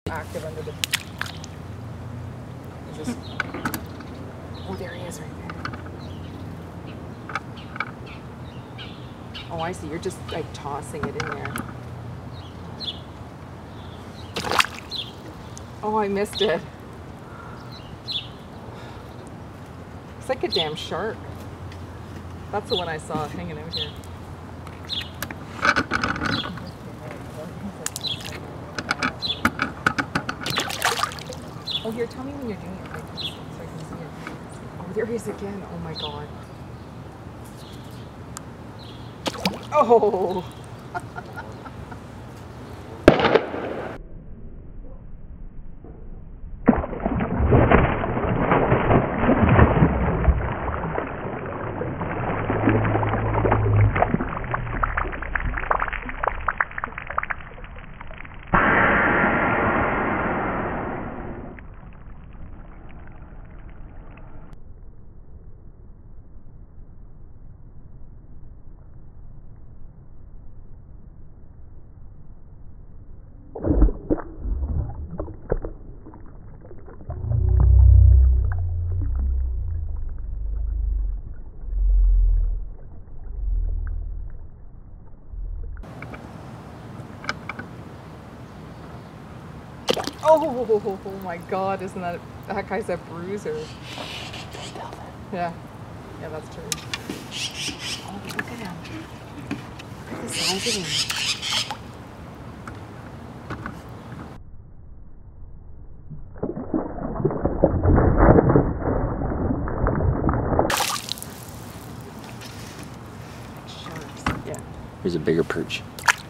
active under the... Just... Oh, there he is right there. Oh, I see. You're just like tossing it in there. Oh, I missed it. It's like a damn shark. That's the one I saw hanging out here. Oh, here, tell me when you're doing it, like, so I can see it. Oh, there he is again. Oh my god. Oh! Oh my god, isn't that guy's a bruiser. Yeah. Yeah, that's true. Oh, look at him. Look at the size of him. Sharks. Yeah. Here's a bigger perch.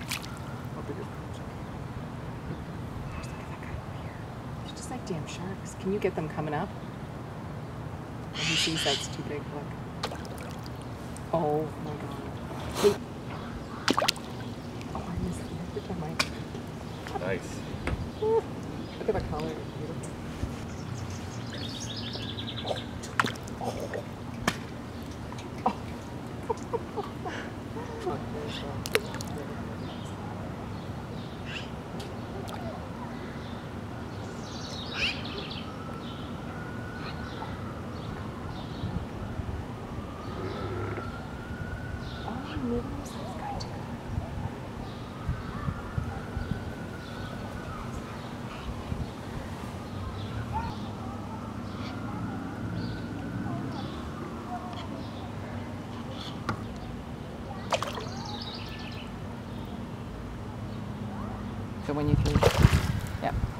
Damn sharks. Can you get them coming up? Oh, he sees that's too big. Look. Oh my god. Hey. Oh, I missed it every time Nice. Look at the color. It's beautiful. Oh. So when you can, yeah.